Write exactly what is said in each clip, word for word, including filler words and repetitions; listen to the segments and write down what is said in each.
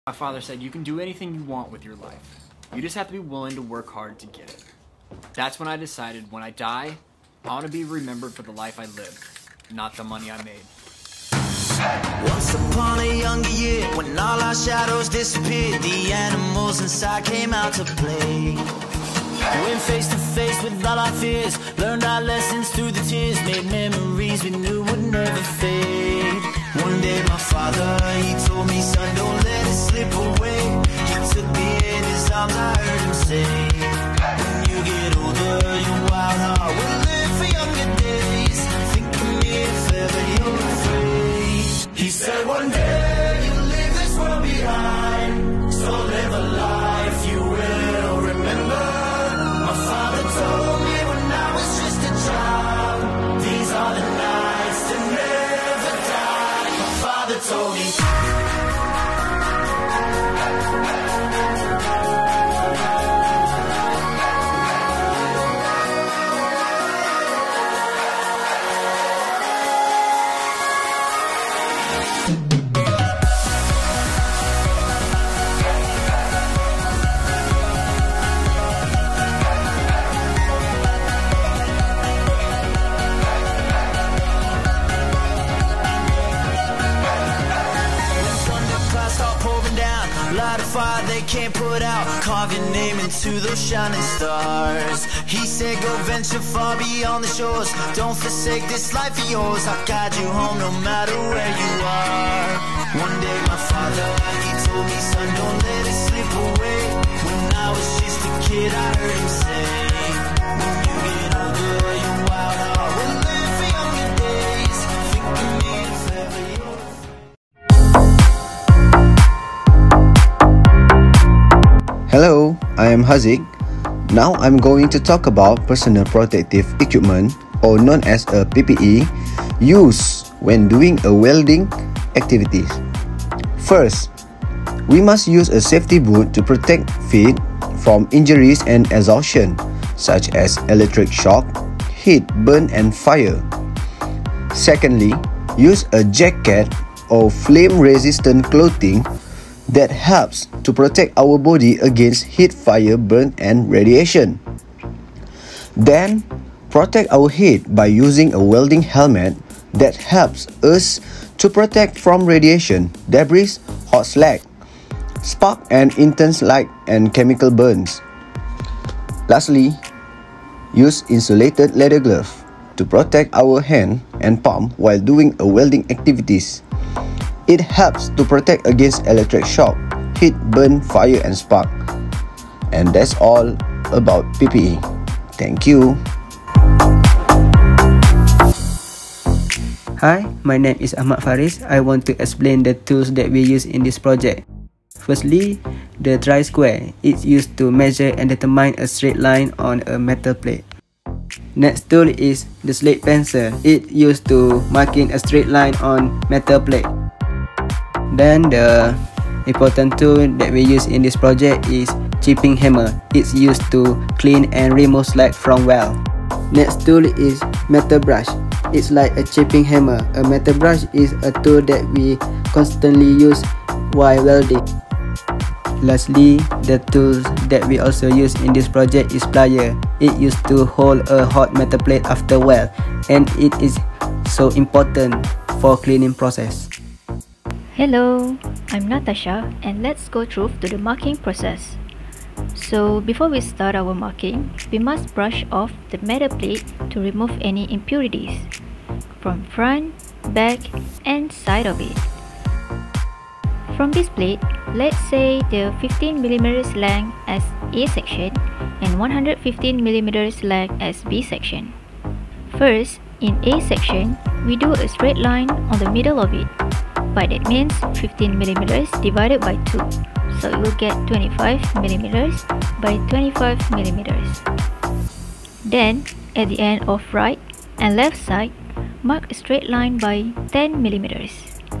My father said, you can do anything you want with your life. You just have to be willing to work hard to get it. That's when I decided, when I die, I want to be remembered for the life I lived, not the money I made. Once upon a younger year, when all our shadows disappeared, the animals inside came out to play. Went face to face with all our fears, learned our lessons through the tears, made memories we knew would never fade. One day my father, he told me, son, don't let it slip away. He took me in his arms, I heard him say, when you get older, your wild heart will live for younger days. Think of me if ever you're afraid. He said one day you'll leave this world behind, so live a life you will remember. My father told me when I was just a child, these are the nights that never die. My father told me. Light a fire they can't put out, carve your name into those shining stars. He said go venture far beyond the shores, don't forsake this life of yours. I'll guide you home no matter where you are. One day my father, he told me, son, don't let it slip away. When I was just a kid I heard him say, when you get older your wild heart will live for younger days. Think of me if ever you're. Hello, I am Haziq. Now I'm going to talk about personal protective equipment, or known as a P P E, used when doing a welding activities. First, we must use a safety boot to protect feet from injuries and exhaustion, such as electric shock, heat, burn and fire. Secondly, use a jacket or flame-resistant clothing that helps to protect our body against heat, fire, burn and radiation. Then, protect our head by using a welding helmet that helps us to protect from radiation, debris, hot slag, spark and intense light and chemical burns. Lastly, use insulated leather glove to protect our hand and palm while doing a welding activities. It helps to protect against electric shock, heat, burn, fire and spark. And that's all about P P E. Thank you. Hi, my name is Ahmad Faris. I want to explain the tools that we use in this project. Firstly, the tri-square. It's used to measure and determine a straight line on a metal plate. Next tool is the slate pencil. It's used to marking a straight line on metal plate. Then the important tool that we use in this project is chipping hammer. It's used to clean and remove slag from weld. Next tool is metal brush. It's like a chipping hammer. A metal brush is a tool that we constantly use while welding. Lastly, the tools that we also use in this project is plier. It used to hold a hot metal plate after weld, and it is so important for cleaning process. Hello, I'm Natasha and let's go through to the marking process. So before we start our marking, we must brush off the metal plate to remove any impurities from front, back and side of it. From this plate, let's say the fifteen millimeters length as A section and one hundred fifteen millimeters length as B section. First, in A section, we do a straight line on the middle of it. But that means fifteen millimeters divided by two, so you will get twenty-five millimeters by twenty-five millimeters. Then, at the end of right and left side, mark a straight line by ten millimeters.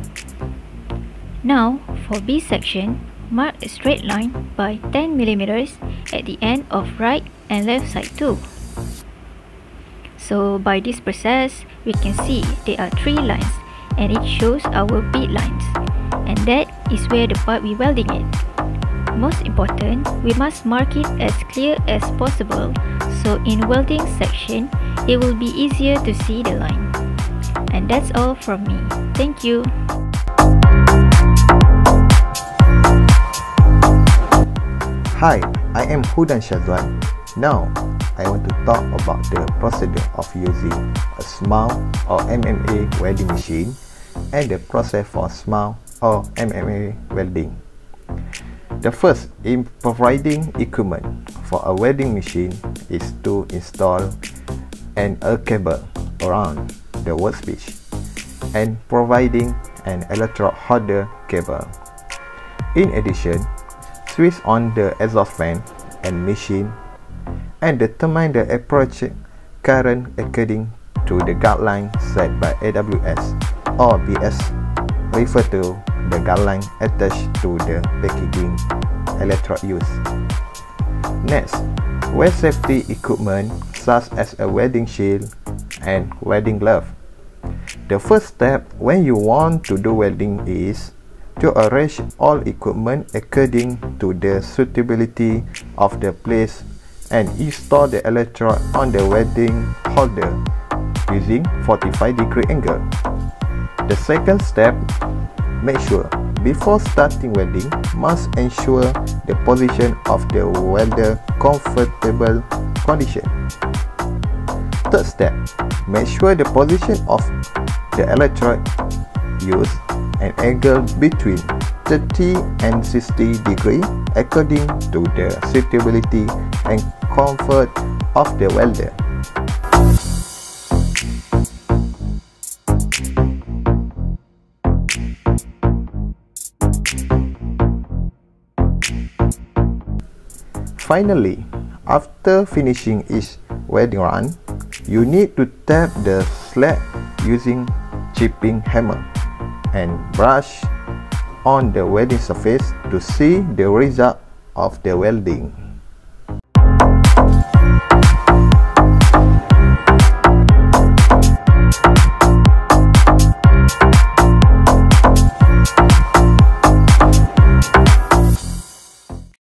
Now, for B section, mark a straight line by ten millimeters at the end of right and left side too. So by this process, we can see there are three lines and it shows our bead lines. And that is where the part we welding it. Most important, we must mark it as clear as possible, so in welding section, it will be easier to see the line. And that's all from me. Thank you. Hi, I am Hudan Shazwan. Now, I want to talk about the procedure of using a S M A or M M A welding machine and the process for S M A or M M A welding. The first in providing equipment for a welding machine is to install an a cable around the workbench and providing an electrode holder cable. In addition, switch on the exhaust fan and machine and determine the approach current according to the guideline set by A W S or B S, refer to the guideline attached to the packaging electrode used. Next, wear safety equipment such as a welding shield and welding glove. The first step when you want to do welding is to arrange all equipment according to the suitability of the place and install the electrode on the welding holder using forty-five degree angle. The second step, make sure before starting welding must ensure the position of the welder comfortable condition. Third step, make sure the position of the electrode used an angle between thirty and sixty degree according to the suitability and comfort of the welder. Finally, after finishing each welding run, you need to tap the slab using chipping hammer and brush on the welding surface to see the result of the welding.